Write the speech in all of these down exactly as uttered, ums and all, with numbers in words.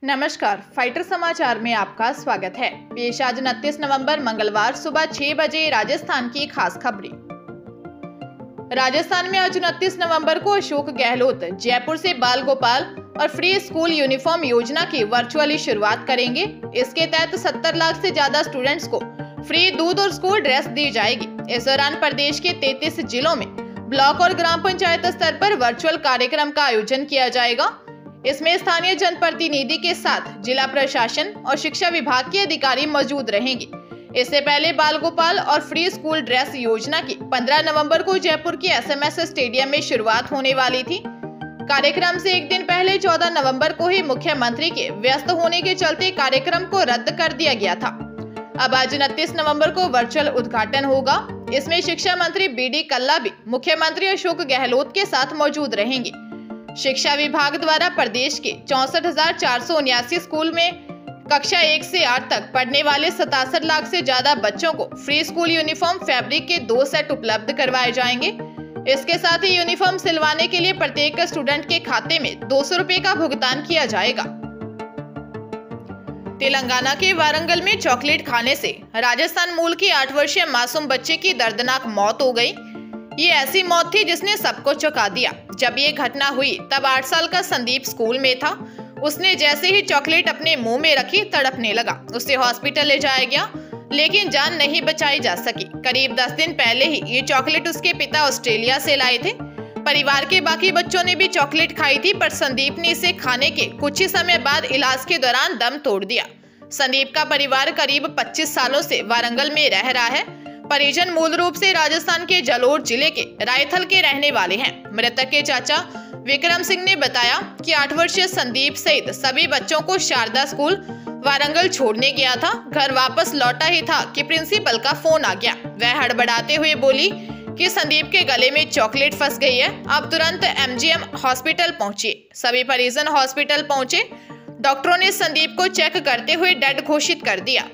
नमस्कार, फाइटर समाचार में आपका स्वागत है। पेश आज उनतीस नवंबर मंगलवार सुबह छह बजे राजस्थान की खास खबरें। राजस्थान में आज उनतीस नवंबर को अशोक गहलोत जयपुर से बाल गोपाल और फ्री स्कूल यूनिफॉर्म योजना की वर्चुअली शुरुआत करेंगे। इसके तहत सत्तर लाख से ज्यादा स्टूडेंट्स को फ्री दूध और स्कूल ड्रेस दी जाएगी। इस दौरान प्रदेश के तैंतीस जिलों में ब्लॉक और ग्राम पंचायत स्तर पर वर्चुअल कार्यक्रम का आयोजन किया जाएगा। इसमें स्थानीय जनप्रतिनिधि के साथ जिला प्रशासन और शिक्षा विभाग के अधिकारी मौजूद रहेंगे। इससे पहले बाल गोपाल और फ्री स्कूल ड्रेस योजना की पंद्रह नवंबर को जयपुर के एसएमएस स्टेडियम में शुरुआत होने वाली थी। कार्यक्रम से एक दिन पहले चौदह नवंबर को ही मुख्यमंत्री के व्यस्त होने के चलते कार्यक्रम को रद्द कर दिया गया था। अब आज उनतीस नवंबर को वर्चुअल उद्घाटन होगा। इसमें शिक्षा मंत्री बी डी कल्ला भी मुख्यमंत्री अशोक गहलोत के साथ मौजूद रहेंगे। शिक्षा विभाग द्वारा प्रदेश के चौसठ हजार चार सौ उन्यासी स्कूल में कक्षा एक से आठ तक पढ़ने वाले सतासठ लाख से ज्यादा बच्चों को फ्री स्कूल यूनिफॉर्म फैब्रिक के दो सेट उपलब्ध करवाए जाएंगे। इसके साथ ही यूनिफॉर्म सिलवाने के लिए प्रत्येक स्टूडेंट के खाते में दो सौ रुपए का भुगतान किया जाएगा। तेलंगाना के वारंगल में चॉकलेट खाने से राजस्थान मूल की आठ वर्षीय मासूम बच्चे की दर्दनाक मौत हो गई। ये ऐसी मौत थी जिसने सबको चौंका दिया। जब ये घटना हुई तब आठ साल का संदीप स्कूल में था। उसने जैसे ही चॉकलेट अपने मुंह में रखी तड़पने लगा। उसे हॉस्पिटल ले जाया गया लेकिन जान नहीं बचाई जा सकी। करीब दस दिन पहले ही ये चॉकलेट उसके पिता ऑस्ट्रेलिया से लाए थे। परिवार के बाकी बच्चों ने भी चॉकलेट खाई थी, पर संदीप ने इसे खाने के कुछ ही समय बाद इलाज के दौरान दम तोड़ दिया। संदीप का परिवार करीब पच्चीस सालों से वारंगल में रह रहा है। परिजन मूल रूप से राजस्थान के जालोर जिले के रायथल के रहने वाले हैं। मृतक के चाचा विक्रम सिंह ने बताया कि आठ वर्षीय संदीप सहित सभी बच्चों को शारदा स्कूल वारंगल छोड़ने गया था। घर वापस लौटा ही था कि प्रिंसिपल का फोन आ गया। वह हड़बड़ाते हुए बोली कि संदीप के गले में चॉकलेट फंस गई है, अब तुरंत एमजीएम हॉस्पिटल पहुंचिए। सभी परिजन हॉस्पिटल पहुंचे। डॉक्टरों ने संदीप को चेक करते हुए डेड घोषित कर दिया।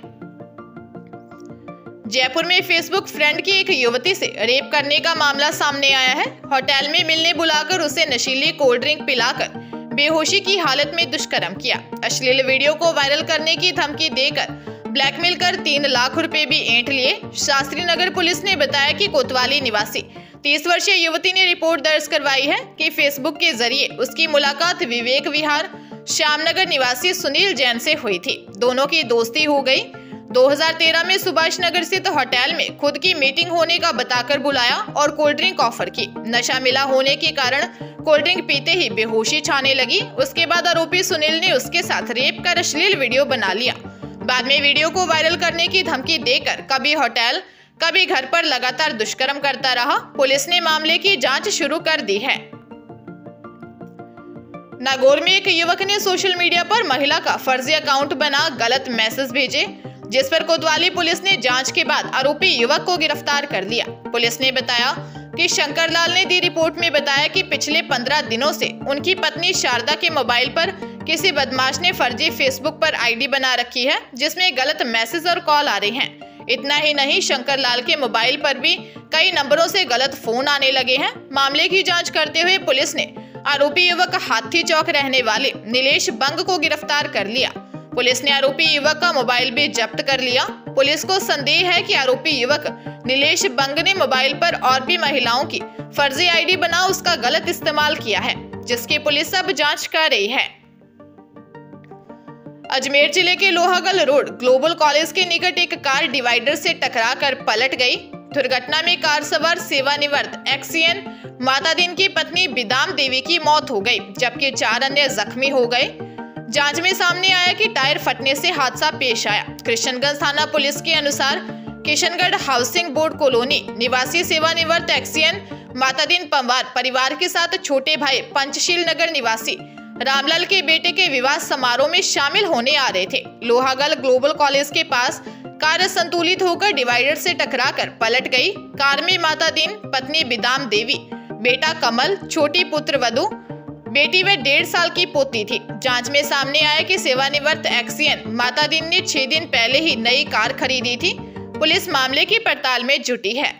जयपुर में फेसबुक फ्रेंड की एक युवती से रेप करने का मामला सामने आया है। होटल में मिलने बुलाकर उसे नशीली कोल्ड ड्रिंक पिलाकर बेहोशी की हालत में दुष्कर्म किया। अश्लील वीडियो को वायरल करने की धमकी देकर ब्लैकमेल कर तीन लाख रुपए भी ऐंठ लिए। शास्त्री नगर पुलिस ने बताया कि कोतवाली निवासी तीस वर्षीय युवती ने रिपोर्ट दर्ज करवाई है कि फेसबुक के जरिए उसकी मुलाकात विवेक विहार श्यामनगर निवासी सुनील जैन से हुई थी। दोनों की दोस्ती हो गई। दो हज़ार तेरह में सुभाष नगर स्थित होटल में खुद की मीटिंग होने का बताकर बुलाया और कोल्ड ड्रिंक ऑफर की। नशा मिला होने के कारण कोल्ड ड्रिंक पीते ही बेहोशी छाने लगी। उसके बाद आरोपी सुनील ने उसके साथ रेप कर अश्लील वीडियो बना लिया। बाद में वीडियो को वायरल करने की धमकी देकर कभी होटल कभी घर पर लगातार दुष्कर्म करता रहा। पुलिस ने मामले की जांच शुरू कर दी है। नागौर में एक युवक ने सोशल मीडिया पर महिला का फर्जी अकाउंट बना गलत मैसेज भेजे, जिस पर कोतवाली पुलिस ने जांच के बाद आरोपी युवक को गिरफ्तार कर लिया। पुलिस ने बताया कि शंकर लाल ने दी रिपोर्ट में बताया कि पिछले पंद्रह दिनों से उनकी पत्नी शारदा के मोबाइल पर किसी बदमाश ने फर्जी फेसबुक पर आईडी बना रखी है, जिसमें गलत मैसेज और कॉल आ रहे हैं। इतना ही नहीं, शंकर लाल के मोबाइल पर भी कई नंबरों से गलत फोन आने लगे हैं। मामले की जाँच करते हुए पुलिस ने आरोपी युवक हाथी चौक रहने वाले नीलेश बंग को गिरफ्तार कर लिया। पुलिस ने आरोपी युवक का मोबाइल भी जब्त कर लिया। पुलिस को संदेह है कि आरोपी युवक नीलेश बंग ने मोबाइल पर और भी महिलाओं की फर्जी आईडी बना उसका गलत इस्तेमाल किया है, जिसकी पुलिस अब जांच कर रही है। अजमेर जिले के लोहागल रोड ग्लोबल कॉलेज के निकट एक कार डिवाइडर से टकराकर पलट गई। दुर्घटना में कार सवार सेवानिवृत्त एक्सीएन मातादीन की पत्नी बिदाम देवी की मौत हो गई, जबकि चार अन्य जख्मी हो गए। जांच में सामने आया कि टायर फटने से हादसा पेश आया। कृष्णगंज थाना पुलिस के अनुसार किशनगढ़ हाउसिंग बोर्ड कॉलोनी निवासी सेवानिवृत्त एक्सीएन मातादीन पंवार परिवार के साथ छोटे भाई पंचशील नगर निवासी रामलाल के बेटे के विवाह समारोह में शामिल होने आ रहे थे। लोहागल ग्लोबल कॉलेज के पास कार संतुलित होकर डिवाइडर से टकराकर पलट गई। कार में मातादीन पत्नी बिदाम देवी, बेटा कमल, छोटी पुत्र वधु, बेटी व डेढ़ साल की पोती थी। जांच में सामने आया कि सेवानिवृत्त एक्सीएन मातादीन ने छह दिन पहले ही नई कार खरीदी थी। पुलिस मामले की पड़ताल में जुटी है।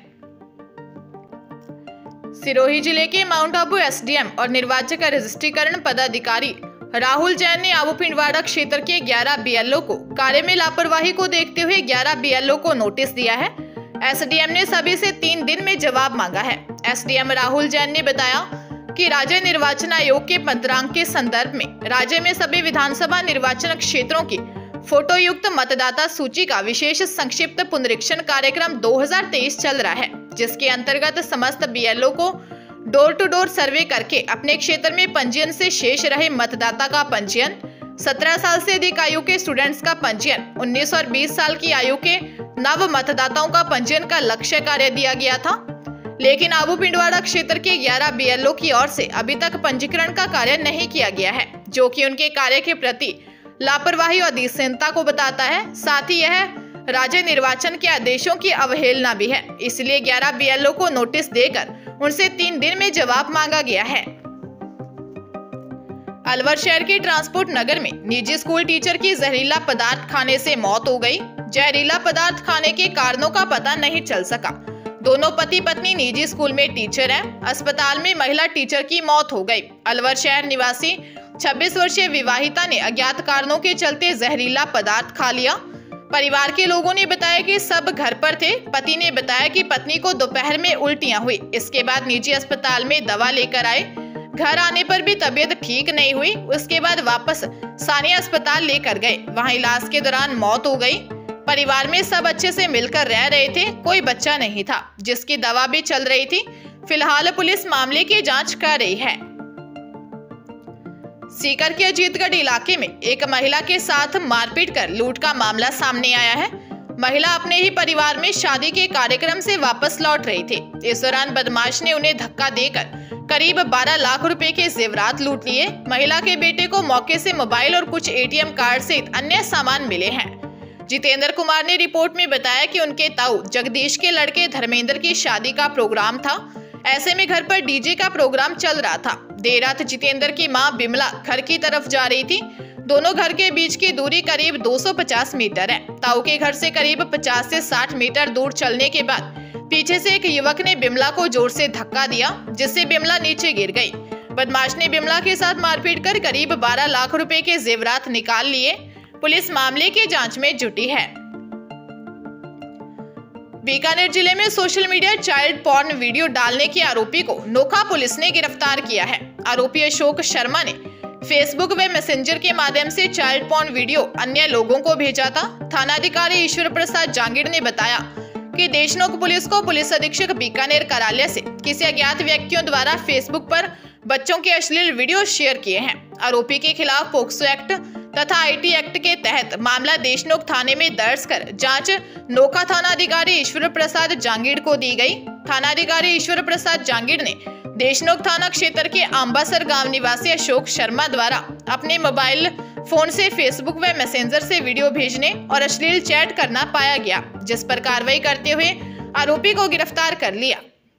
सिरोही जिले के माउंट आबू एसडीएम और निर्वाचक रजिस्ट्रीकरण पदाधिकारी राहुल जैन ने आबू पिंडवाड़ा क्षेत्र के ग्यारह बीएलओ को कार्य में लापरवाही को देखते हुए ग्यारह बीएलओ को नोटिस दिया है। एसडीएम ने सभी से तीन दिन में जवाब मांगा है। एसडीएम राहुल जैन ने बताया कि राज्य निर्वाचन आयोग के पंत्रांक के संदर्भ में राज्य में सभी विधानसभा निर्वाचन क्षेत्रों की फोटो युक्त मतदाता सूची का विशेष संक्षिप्त पुनरीक्षण कार्यक्रम दो हज़ार तेईस चल रहा है, जिसके अंतर्गत समस्त बीएलओ को डोर टू डोर सर्वे करके अपने क्षेत्र में पंजीयन से शेष रहे मतदाता का पंजीयन, सत्रह साल से अधिक आयु के स्टूडेंट्स का पंजीयन, उन्नीस और बीस साल की आयु के नव मतदाताओं का पंजीयन का लक्ष्य कार्य दिया गया था। लेकिन आबू पिंडवाड़ा क्षेत्र के ग्यारह बीएलओ की ओर से अभी तक पंजीकरण का कार्य नहीं किया गया है, जो कि उनके कार्य के प्रति लापरवाही और उदासीनता को बताता है। साथ ही यह राज्य निर्वाचन के आदेशों की अवहेलना भी है। इसलिए ग्यारह बीएलओ को नोटिस देकर उनसे तीन दिन में जवाब मांगा गया है। अलवर शहर के ट्रांसपोर्ट नगर में निजी स्कूल टीचर की जहरीला पदार्थ खाने से मौत हो गई। जहरीला पदार्थ खाने के कारणों का पता नहीं चल सका। दोनों पति पत्नी निजी स्कूल में टीचर हैं। अस्पताल में महिला टीचर की मौत हो गई। अलवर शहर निवासी छब्बीस वर्षीय विवाहिता ने अज्ञात कारणों के चलते जहरीला पदार्थ खा लिया। परिवार के लोगों ने बताया कि सब घर पर थे। पति ने बताया कि पत्नी को दोपहर में उल्टियां हुई। इसके बाद निजी अस्पताल में दवा लेकर आए। घर आने पर भी तबीयत ठीक नहीं हुई। उसके बाद वापस सानिया अस्पताल लेकर गए। वहां इलाज के दौरान मौत हो गई। परिवार में सब अच्छे से मिलकर रह रहे थे, कोई बच्चा नहीं था, जिसकी दवा भी चल रही थी। फिलहाल पुलिस मामले की जांच कर रही है। सीकर के अजीतगढ़ इलाके में एक महिला के साथ मारपीट कर लूट का मामला सामने आया है। महिला अपने ही परिवार में शादी के कार्यक्रम से वापस लौट रही थी। इस दौरान बदमाश ने उन्हें धक्का देकर करीब बारह लाख रुपए के जेवरात लूट लिए। महिला के बेटे को मौके से मोबाइल और कुछ एटीएम कार्ड सहित अन्य सामान मिले हैं। जितेंद्र कुमार ने रिपोर्ट में बताया कि उनके ताऊ जगदीश के लड़के धर्मेंद्र की शादी का प्रोग्राम था। ऐसे में घर पर डीजे का प्रोग्राम चल रहा था। देर रात जितेंद्र की मां बिमला घर की तरफ जा रही थी। दोनों घर के बीच की दूरी करीब दो सौ पचास मीटर है। ताऊ के घर से करीब पचास से साठ मीटर दूर चलने के बाद पीछे से एक युवक ने बिमला को जोर से धक्का दिया, जिससे बिमला नीचे गिर गई। बदमाश ने बिमला के साथ मारपीट कर करीब बारह लाख रुपए के जेवरात निकाल लिए। पुलिस मामले की जांच में जुटी है। बीकानेर जिले में social media child porn video डालने के आरोपी को नोखा पुलिस ने गिरफ्तार किया है। आरोपी अशोक शर्मा ने फेसबुक व मैसेंजर के माध्यम से चाइल्ड पॉर्न वीडियो अन्य लोगों को भेजा था। थानाधिकारी ईश्वर प्रसाद जांगिड़ ने बताया कि देशनोक पुलिस को पुलिस अधीक्षक बीकानेर कार्यालय से किसी अज्ञात व्यक्तियों द्वारा फेसबुक पर बच्चों के अश्लील वीडियो शेयर किए हैं। आरोपी के खिलाफ पोक्सो एक्ट तथा आईटी एक्ट के तहत मामला देशनोक थाने में दर्ज कर जांच नोखा थानाधिकारी ईश्वर प्रसाद जांगिड़ को दी गई। थानाधिकारी ईश्वर प्रसाद जांगिड़ ने देशनोक थाना क्षेत्र के आंबासर गांव निवासी अशोक शर्मा द्वारा अपने मोबाइल फोन से फेसबुक व मैसेंजर से वीडियो भेजने और अश्लील चैट करना पाया गया, जिस पर कार्रवाई करते हुए आरोपी को गिरफ्तार कर लिया।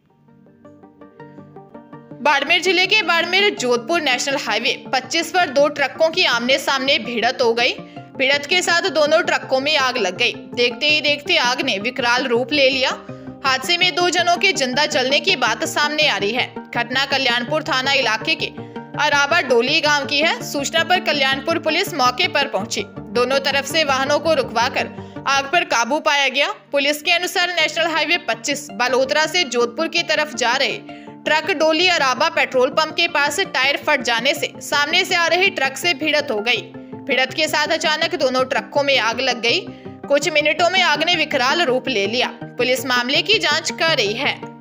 बाड़मेर जिले के बाड़मेर जोधपुर नेशनल हाईवे पच्चीस पर दो ट्रकों की आमने सामने भिड़ंत हो गई। भिड़ंत के साथ दोनों ट्रकों में आग लग गई। देखते ही देखते आग ने विकराल रूप ले लिया। हादसे में दो जनों के जिंदा जलने की बात सामने आ रही है। घटना कल्याणपुर थाना इलाके के अराबा डोली गांव की है। सूचना पर कल्याणपुर पुलिस मौके पर पहुंची। दोनों तरफ से वाहनों को रुकवाकर आग पर काबू पाया गया। पुलिस के अनुसार नेशनल हाईवे पच्चीस बालोतरा से जोधपुर की तरफ जा रहे ट्रक डोली अराबा पेट्रोल पंप के पास टायर फट जाने से सामने से आ रही ट्रक से भिड़ंत हो गई। भिड़ंत के साथ अचानक दोनों ट्रकों में आग लग गई। कुछ मिनटों में आग ने विकराल रूप ले लिया। पुलिस मामले की जांच कर रही है।